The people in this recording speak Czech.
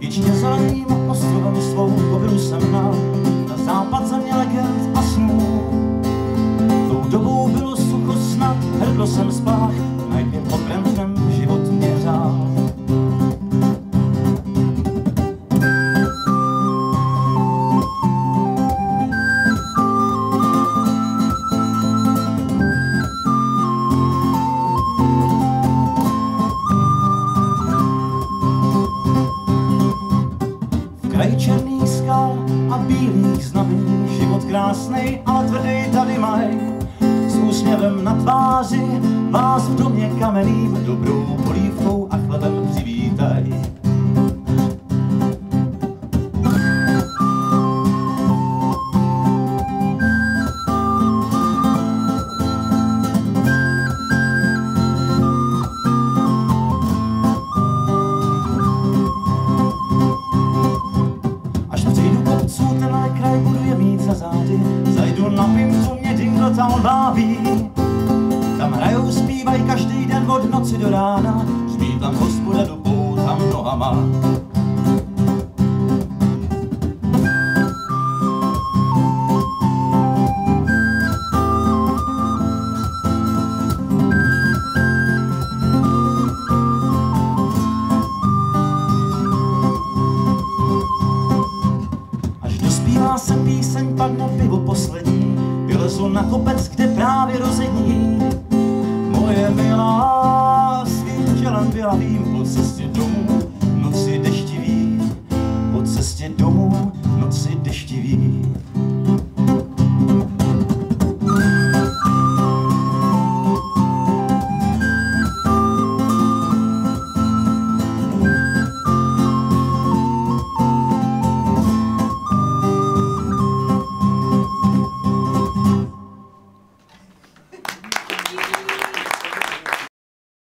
Věčně zeleným ostrovem svou kobylu jsem na západ země legend a snů. Tou dobou bylo sucho snad, hrdlo jsem spách, najdným okrętem život mě řál. Kraj černých skal a bílých znamení, život krásnej, ale tvrdý tady maj. S úsměvem na tváři vás v domě kamenným dobrou polívkou a chlebem přivítaj. Tenhle kraj budu je mít za zády, zajdu na pinku, mě dingo tam baví. Tam hrajou, zpívají každý den od noci do rána, řmí tam hospoda dupou tam nohama. Dospívá se píseň, padne pivo poslední, vylezu na kopec, kde právě rozední. Moje milá, svým tělem vylavím po cestě domů.